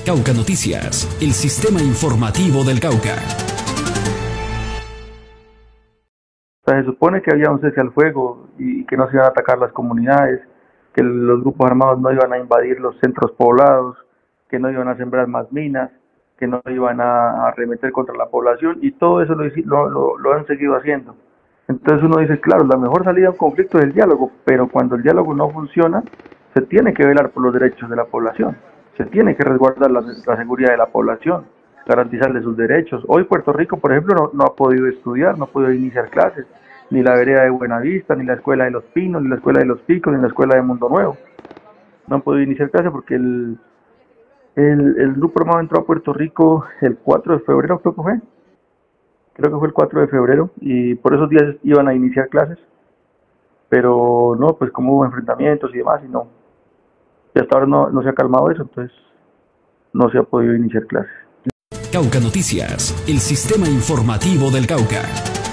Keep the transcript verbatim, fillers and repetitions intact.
Cauca Noticias, el sistema informativo del Cauca. O sea, se supone que había un cese al fuego y que no se iban a atacar las comunidades, que los grupos armados no iban a invadir los centros poblados, que no iban a sembrar más minas, que no iban a arremeter contra la población, y todo eso lo, lo, lo, lo han seguido haciendo. Entonces uno dice, claro, la mejor salida a un conflicto es el diálogo, pero cuando el diálogo no funciona, se tiene que velar por los derechos de la población, se tiene que resguardar la, la seguridad de la población, garantizarle sus derechos. Hoy Puerto Rico, por ejemplo, no, no ha podido estudiar, no ha podido iniciar clases, ni la vereda de Buenavista, ni la escuela de Los Pinos, ni la escuela de Los Picos, ni la escuela de Mundo Nuevo. No han podido iniciar clases porque el, el, el grupo armado entró a Puerto Rico el cuatro de febrero, creo que fue. Creo que fue el cuatro de febrero, y por esos días iban a iniciar clases. Pero no, pues como hubo enfrentamientos y demás, y no. Y hasta ahora no, no se ha calmado eso, entonces no se ha podido iniciar clases. Cauca Noticias, el sistema informativo del Cauca.